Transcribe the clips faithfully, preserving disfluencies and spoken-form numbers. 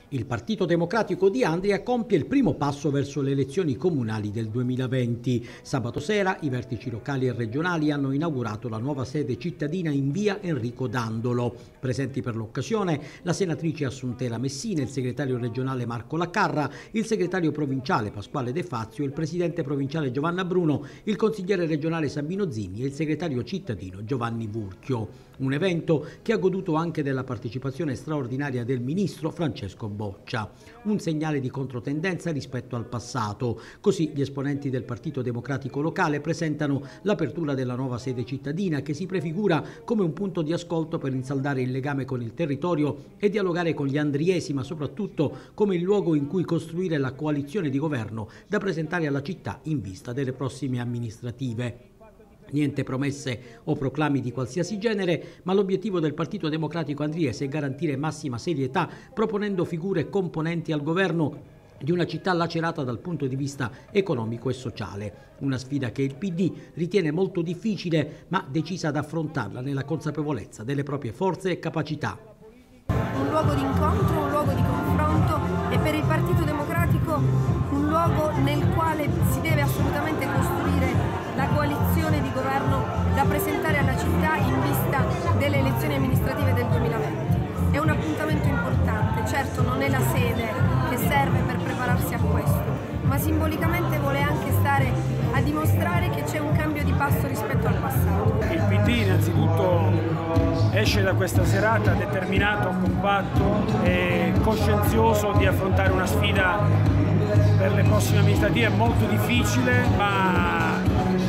Il Partito Democratico di Andria compie il primo passo verso le elezioni comunali del duemilaventi. Sabato sera i vertici locali e regionali hanno inaugurato la nuova sede cittadina in via Enrico Dandolo. Presenti per l'occasione la senatrice Assuntela Messina, il segretario regionale Marco Laccarra, il segretario provinciale Pasquale De Fazio, il presidente provinciale Giovanna Bruno, il consigliere regionale Sabino Zini e il segretario cittadino Giovanni Vurchio. Un evento che ha goduto anche della partecipazione straordinaria del ministro Francesco Boccia. Un segnale di controtendenza rispetto al passato. Così gli esponenti del Partito Democratico locale presentano l'apertura della nuova sede cittadina che si prefigura come un punto di ascolto per rinsaldare il legame con il territorio e dialogare con gli andriesi, ma soprattutto come il luogo in cui costruire la coalizione di governo da presentare alla città in vista delle prossime amministrative. Niente promesse o proclami di qualsiasi genere, ma l'obiettivo del Partito Democratico andriese è garantire massima serietà, proponendo figure componenti al governo di una città lacerata dal punto di vista economico e sociale. Una sfida che il P D ritiene molto difficile, ma decisa ad affrontarla nella consapevolezza delle proprie forze e capacità. Un luogo di incontro, un luogo di confronto e per il Partito Democratico un luogo nel quale si deve assolutamente costruire la coalizione di governo da presentare alla città in vista delle elezioni amministrative del duemilaventi. È un appuntamento importante, certo non è la sede che serve per prepararsi a questo, ma simbolicamente vuole anche stare a dimostrare che c'è un cambio di passo rispetto al passato. Il P D innanzitutto esce da questa serata determinato, compatto e coscienzioso di affrontare una sfida per le prossime amministrative molto difficile, ma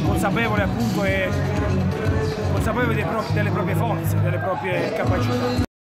consapevole appunto e consapevole delle proprie forze, delle proprie capacità.